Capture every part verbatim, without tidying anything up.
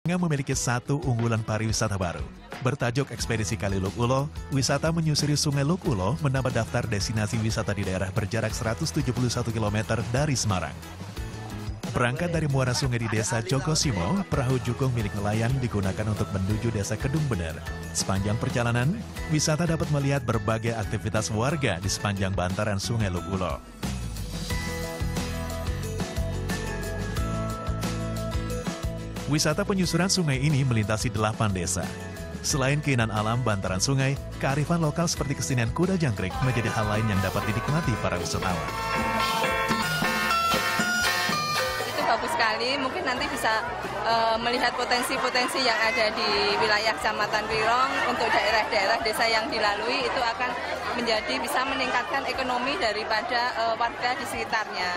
memiliki satu unggulan pariwisata baru. Bertajuk Ekspedisi Kali Luk Ulo, wisata menyusuri Sungai Luk Ulo menambah daftar destinasi wisata di daerah berjarak seratus tujuh puluh satu kilometer dari Semarang. Berangkat dari muara sungai di desa Jogosimo, perahu jukung milik nelayan digunakan untuk menuju desa Kedung Bener. Sepanjang perjalanan, wisata dapat melihat berbagai aktivitas warga di sepanjang bantaran Sungai Luk Ulo. Wisata penyusuran sungai ini melintasi delapan desa. Selain keindahan alam bantaran sungai, kearifan lokal seperti kesenian kuda jangkrik menjadi hal lain yang dapat dinikmati para wisatawan. Itu bagus sekali, mungkin nanti bisa uh, melihat potensi-potensi yang ada di wilayah Kecamatan Wirong untuk daerah-daerah desa yang dilalui, itu akan menjadi bisa meningkatkan ekonomi daripada uh, warga di sekitarnya.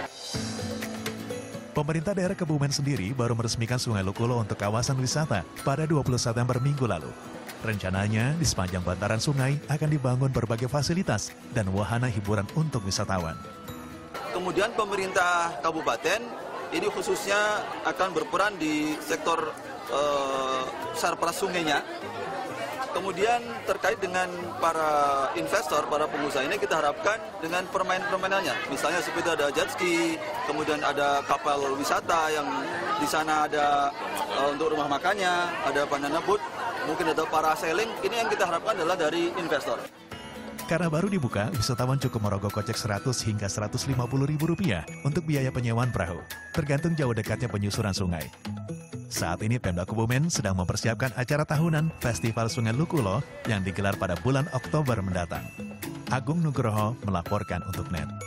Pemerintah daerah Kebumen sendiri baru meresmikan Sungai Luk Ulo untuk kawasan wisata pada dua puluh September minggu lalu. Rencananya, di sepanjang bantaran sungai akan dibangun berbagai fasilitas dan wahana hiburan untuk wisatawan. Kemudian pemerintah kabupaten ini khususnya akan berperan di sektor uh, sarpras sungainya. Kemudian terkait dengan para investor, para pengusaha ini kita harapkan dengan permain-permainannya. Misalnya seperti ada jet ski, kemudian ada kapal wisata yang di sana ada uh, untuk rumah makannya, ada banana boat, mungkin ada parasailing. Ini yang kita harapkan adalah dari investor. Karena baru dibuka, wisatawan cukup merogoh kocek seratus hingga seratus lima puluh ribu rupiah untuk biaya penyewaan perahu, tergantung jauh dekatnya penyusuran sungai. Saat ini Pemda Kebumen sedang mempersiapkan acara tahunan Festival Sungai Luk Ulo yang digelar pada bulan Oktober mendatang. Agung Nugroho melaporkan untuk N E T.